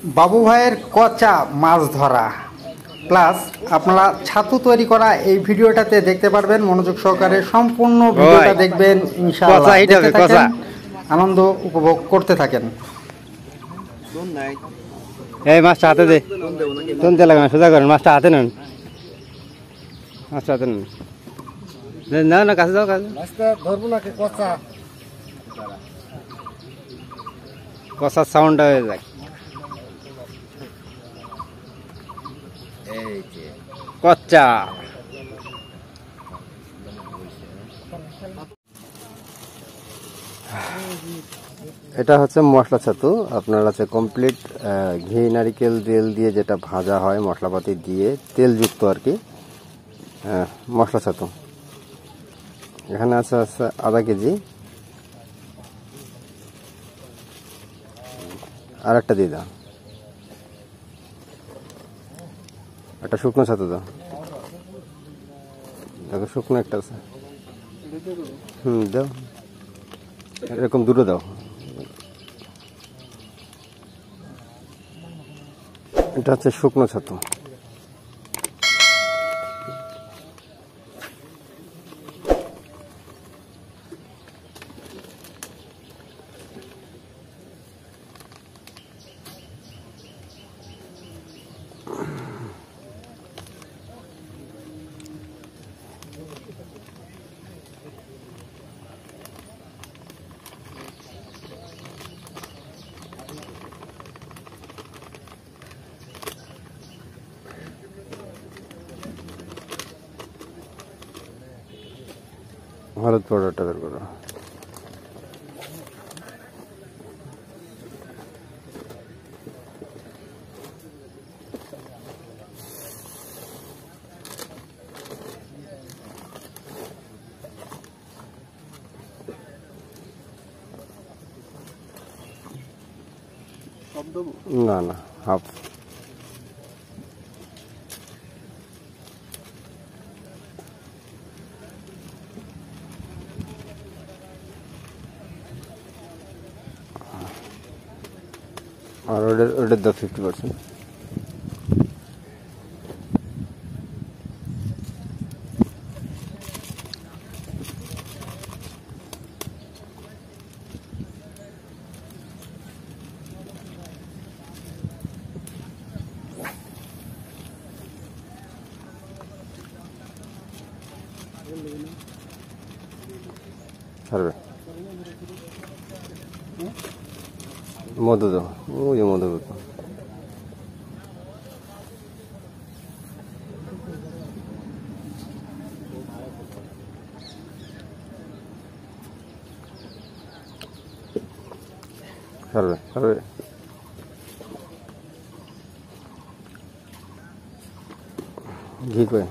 বাবু ভাইয়ের কচা মাছ ধরা প্লাস আপনারা ছাতু তৈরি করা এই ভিডিওটাতে দেখতে পারবেন। মনোযোগ সহকারে সম্পূর্ণ ভিডিওটা দেখবেন ইনশাআল্লাহ। দেখতে থাকেন, আনন্দ উপভোগ করতে থাকেন। এই মাছটা হাতে দে, কোন তেল লাগানো সোজা করেন, মাছটা হাতে নেন, মাছটা হাতে নেন, না না কাছে যাও, কাছে মাছটা ধরবো নাকি? কচা কষার সাউন্ডটা হয়ে যায়। কচ্চা এটা হচ্ছে মশলা ছাতু। আপনার আছে কমপ্লিট ঘি নারিকেল তেল দিয়ে যেটা ভাজা হয়, মশলাপাতি দিয়ে তেলযুক্ত আর কি মশলা ছাতু। এখানে আছে আধা কেজি, আর একটা দিয়ে দাও, একটা শুকনো ছাতু দাও, দেখো শুকনো একটা আছে, দাও, এরকম দুটো দাও। এটা হচ্ছে শুকনো ছাতু। হলুদ পাউডারটা বের করো। না না, হাফ। আর ওটার দাও 50%। ছাড়বে, মধু দাও, ওই যে মধু দাও। ছাড়বে ছাড়বে, ঘি করে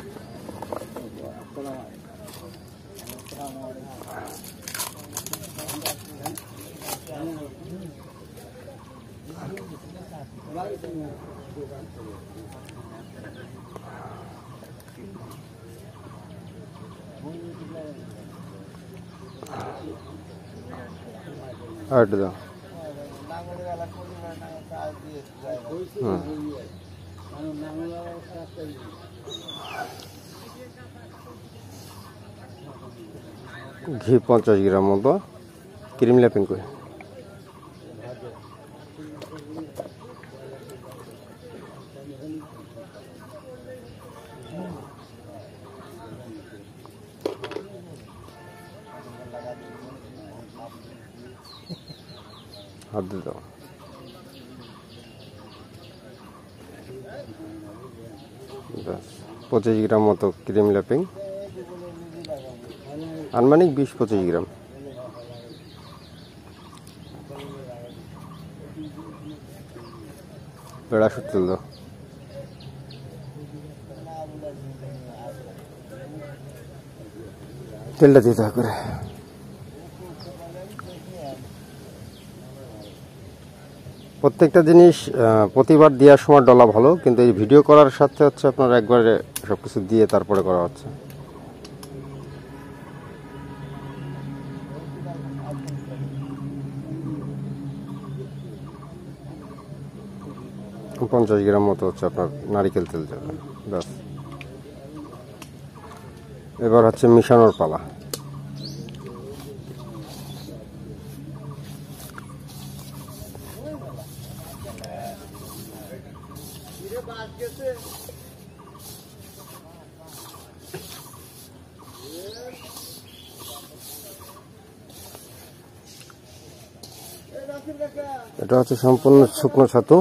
আর দাও। ঘি 50 গ্রাম মতো ক্রিম ল্যাপিং করে হাত দিয়ে দাও। ব্যাস 25 গ্রাম মতো ক্রিম ল্যাপিং, আনুমানিক 20-25 গ্রাম। বেড়াশুর তেল দাও। তেলটা দিতে করে প্রত্যেকটা জিনিস প্রতিবার দেওয়ার সময় ডলা ভালো, কিন্তু এই ভিডিও করার সাথে হচ্ছে আপনার একবারে সবকিছু দিয়ে তারপরে করা হচ্ছে। 50 গ্রাম মতো হচ্ছে আপনার নারিকেল তেল যাবে ব্যাস। এবার হচ্ছে মিশানোর পালা। এটা হচ্ছে সম্পূর্ণ শুকনো ছাতু।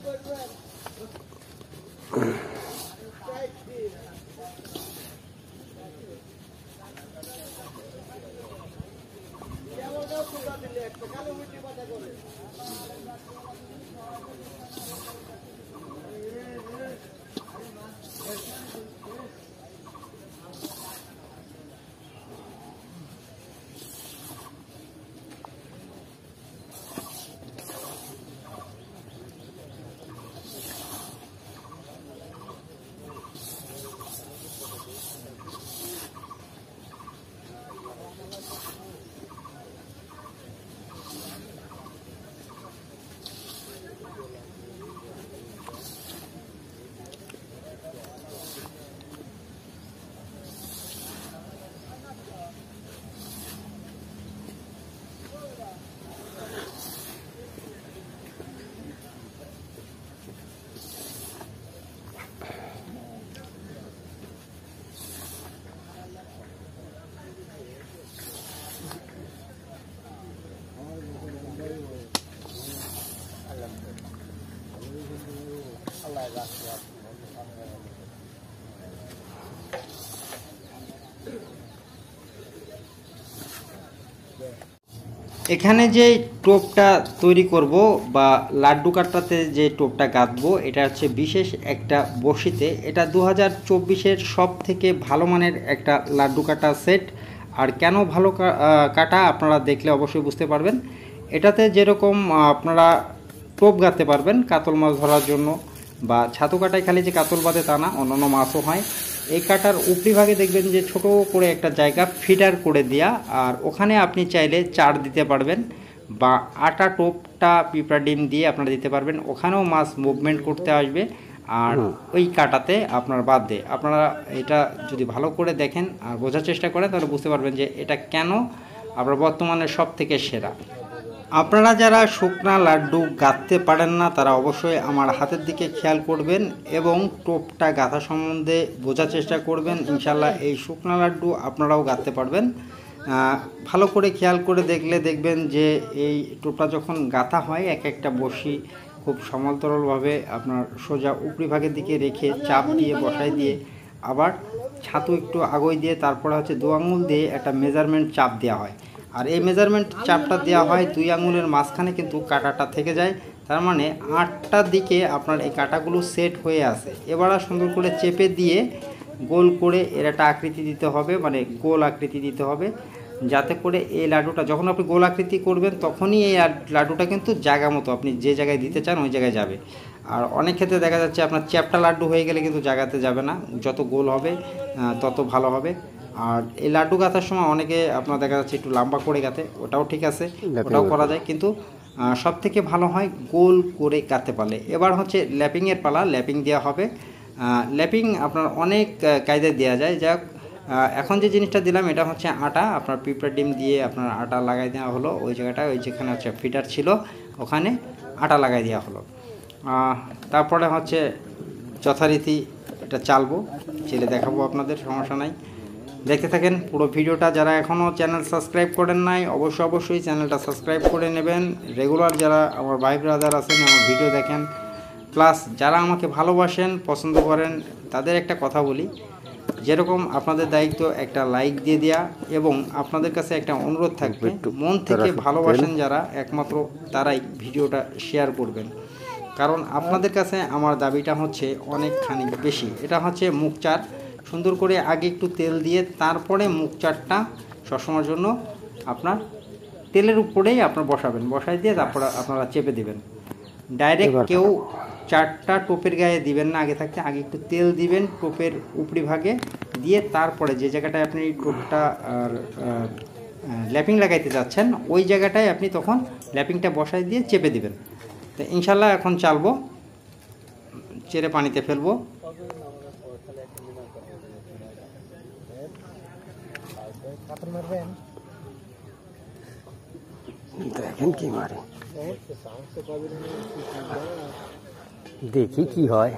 এখানে যে টোপটা তৈরি করব বা লাড্ডু কাটটাতে যে টোপটা গাঁথবো এটা হচ্ছে বিশেষ একটা বড়শিতে। এটা 2024-এর সব থেকে ভালো মানের একটা লাড্ডু কাটা সেট। আর কেন ভালো কাটা আপনারা দেখলে অবশ্যই বুঝতে পারবেন। এটাতে যেরকম আপনারা টোপ গাঁথতে পারবেন কাতল মাছ ধরার জন্য, বা ছাতু কাটায় খালি যে কাতল বাদে তা না, অন্যান্য মাছও হয়। এই কাটার উপরিভাগে দেখবেন যে ছোট করে একটা জায়গা ফিডার করে দেয়া, আর ওখানে আপনি চাইলে চার দিতে পারবেন বা আটা টোপটা পিঁপড়া ডিম দিয়ে আপনারা দিতে পারবেন। ওখানেও মাছ মুভমেন্ট করতে আসবে আর ওই কাটাতে আপনার বাদ দেয়। আপনারা এটা যদি ভালো করে দেখেন আর বোঝার চেষ্টা করেন তাহলে বুঝতে পারবেন যে এটা কেন আপনার বর্তমানে সব থেকে সেরা। আপনারা যারা শুকনা লাড্ডু গাঁথতে পারেন না তারা অবশ্যই আমার হাতের দিকে খেয়াল করবেন এবং টোপটা গাঁথা সম্বন্ধে বোঝার চেষ্টা করবেন। ইনশাল্লাহ এই শুকনা লাড্ডু আপনারাও গাঁথতে পারবেন। ভালো করে খেয়াল করে দেখলে দেখবেন যে এই টোপটা যখন গাঁথা হয় এক একটা বড়শি খুব সমান্তরালভাবে আপনার সোজা উপরিভাগের দিকে রেখে চাপ দিয়ে বসাই দিয়ে আবার ছাতু একটু আগোই দিয়ে তারপরে হচ্ছে 2 আঙুল দিয়ে একটা মেজারমেন্ট চাপ দেওয়া হয়। আর এই মেজারমেন্ট চাপটা দেওয়া হয় 2 আঙুলের মাঝখানে কিন্তু কাঁটাটা থেকে যায়। তার মানে 8টার দিকে আপনার এই কাঁটাগুলো সেট হয়ে আসে। এবার সুন্দর করে চেপে দিয়ে গোল করে এর একটা আকৃতি দিতে হবে, মানে গোল আকৃতি দিতে হবে, যাতে করে এই লাড্ডুটা যখন আপনি গোল আকৃতি করবেন তখনই এই লাড্ডুটা কিন্তু জায়গা মতো আপনি যে জায়গায় দিতে চান ওই জায়গায় যাবে। আর অনেক ক্ষেত্রে দেখা যাচ্ছে আপনার চ্যাপটা লাড্ডু হয়ে গেলে কিন্তু জায়গাতে যাবে না, যত গোল হবে তত ভালো হবে। আর এই লাড্ডু গাঁথার সময় অনেকে আপনার দেখা যাচ্ছে একটু লম্বা করে গাঁথে, ওটাও ঠিক আছে, ওটাও করা যায়, কিন্তু সব থেকে ভালো হয় গোল করে গাঁথতে পারলে। এবার হচ্ছে ল্যাপিংয়ের পালা, ল্যাপিং দেওয়া হবে। ল্যাপিং আপনার অনেক কায়দায় দেওয়া যায়। যাক এখন যে জিনিসটা দিলাম এটা হচ্ছে আটা, আপনার পিঁপড়া ডিম দিয়ে আপনার আটা লাগাই দেওয়া হলো ওই জায়গাটায়, ওই যেখানে হচ্ছে ফিটার ছিল ওখানে আটা লাগাই দেওয়া হলো। তারপরে হচ্ছে যথারীতি এটা চালবো, চেলে দেখাবো আপনাদের, সমস্যা নাই। দেখতে থাকেন পুরো ভিডিওটা। যারা এখনও চ্যানেল সাবস্ক্রাইব করেন নাই অবশ্যই চ্যানেলটা সাবস্ক্রাইব করে নেবেন। রেগুলার যারা আমার ভাই ব্রাদার আছেন আমার ভিডিও দেখেন, প্লাস যারা আমাকে ভালোবাসেন পছন্দ করেন তাদের একটা কথা বলি, যেরকম আপনাদের দায়িত্ব একটা লাইক দিয়ে দেওয়া এবং আপনাদের কাছে একটা অনুরোধ থাকবে, মন থেকে ভালোবাসেন যারা একমাত্র তারাই ভিডিওটা শেয়ার করবেন। কারণ আপনাদের কাছে আমার দাবিটা হচ্ছে অনেকখানি বেশি। এটা হচ্ছে মুখ চার, সুন্দর করে আগে একটু তেল দিয়ে তারপরে মুখ চারটা সবসময়ের জন্য আপনার তেলের উপরেই আপনার বসাবেন, বসাই দিয়ে তারপরে আপনারা চেপে দেবেন। ডাইরেক্ট কেউ চারটা টোপের গায়ে দিবেন না, আগে থাকতে আগে একটু তেল দিবেন টোপের উপরিভাগে দিয়ে তারপরে যে জায়গাটায় আপনি টোপটা ল্যাপিং লাগাইতে যাচ্ছেন ওই জায়গাটায় আপনি তখন ল্যাপিংটা বসাই দিয়ে চেপে দিবেন। তো ইনশাল্লাহ এখন চালবো। চেরে পানিতে ফেলবো। দেখেন কি মারে, দেখি কি হয়।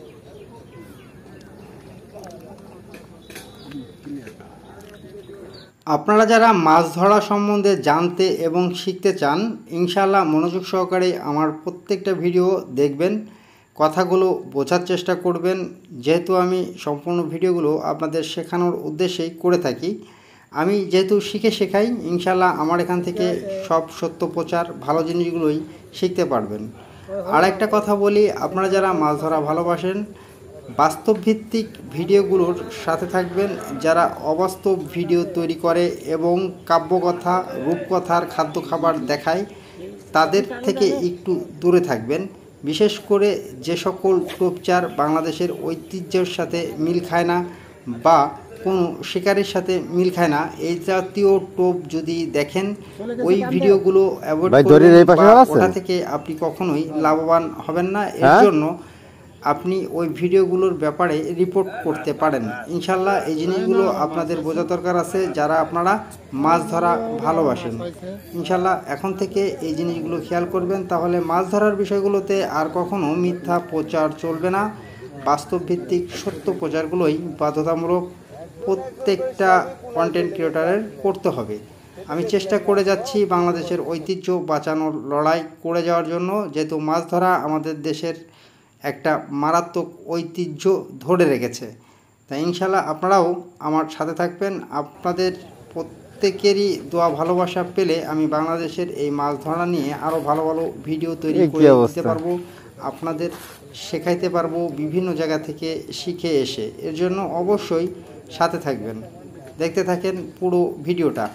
আপনারা যারা মাছ ধরা সম্বন্ধে জানতে এবং শিখতে চান, ইনশাআল্লাহ মনোযোগ সহকারে আমার প্রত্যেকটা ভিডিও দেখবেন, কথাগুলো বোঝার চেষ্টা করবেন। যেহেতু আমি সম্পূর্ণ ভিডিওগুলো আপনাদের শেখানোর উদ্দেশ্যেই করে থাকি, আমি যেহেতু শিখে শেখাই, ইনশাআল্লাহ আমার এখান থেকে সব সত্য প্রচার ভালো জিনিসগুলোই শিখতে পারবেন। আর একটা কথা বলি, আপনারা যারা মাছ ধরা ভালোবাসেন, বাস্তবভিত্তিক ভিডিওগুলোর সাথে থাকবেন। যারা অবাস্তব ভিডিও তৈরি করে এবং কাব্যকথা, রূপকথার খাদ্য খাবার দেখায়, তাদের থেকে একটু দূরে থাকবেন। বিশেষ করে যে সকল টোপচার বাংলাদেশের ঐতিহ্যের সাথে মিল খায় না বা কোনো শিকারের সাথে মিল খায় না, এই জাতীয় টোপ যদি দেখেন, ওই ভিডিওগুলো অ্যাভয়েড করবেন। ওটা থেকে আপনি কখনোই লাভবান হবেন না। এর জন্য আপনি ওই ভিডিওগুলোর ব্যাপারে রিপোর্ট করতে পারেন। ইনশাল্লাহ এই জিনিসগুলো আপনাদের বোঝা দরকার আছে, যারা আপনারা মাছ ধরা ভালোবাসেন। ইনশাল্লাহ এখন থেকে এই জিনিসগুলো খেয়াল করবেন, তাহলে মাছ ধরার বিষয়গুলোতে আর কখনো মিথ্যা প্রচার চলবে না। বাস্তবভিত্তিক সত্য প্রচারগুলোই বাধ্যতামূলক প্রত্যেকটা কন্টেন্ট ক্রিয়েটরের করতে হবে। আমি চেষ্টা করে যাচ্ছি বাংলাদেশের ঐতিহ্য বাঁচানোর লড়াই করে যাওয়ার জন্য, যেহেতু মাছ ধরা আমাদের দেশের একটা মারাত্মক ঐতিহ্য ধরে রেখেছে। তাই ইনশাল্লাহ আপনারাও আমার সাথে থাকবেন। আপনাদের প্রত্যেকেরই দোয়া ভালোবাসা পেলে আমি বাংলাদেশের এই মাছ ধরা নিয়ে আরও ভালো ভালো ভিডিও তৈরি করে দিতে পারবো, আপনাদের শেখাইতে পারবো বিভিন্ন জায়গা থেকে শিখে এসে। এর জন্য অবশ্যই সাথে থাকবেন, দেখতে থাকেন পুরো ভিডিওটা।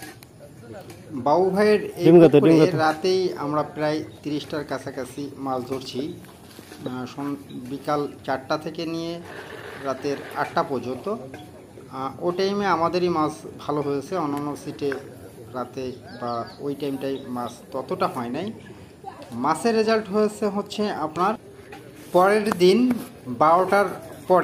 বাবু ভাইয়ের এই রাতেই আমরা প্রায় 30টার কাছাকাছি মাছ ধরছি। বিকাল 4টা থেকে নিয়ে রাতের 8টা পর্যন্ত। ওই টাইমে আমাদেরই মাছ ভালো হয়েছে, অন্যান্য সিটে রাতে বা ওই টাইমটাই মাছ ততটা হয় নাই। মাছের রেজাল্ট হচ্ছে আপনার পরের দিন 12টার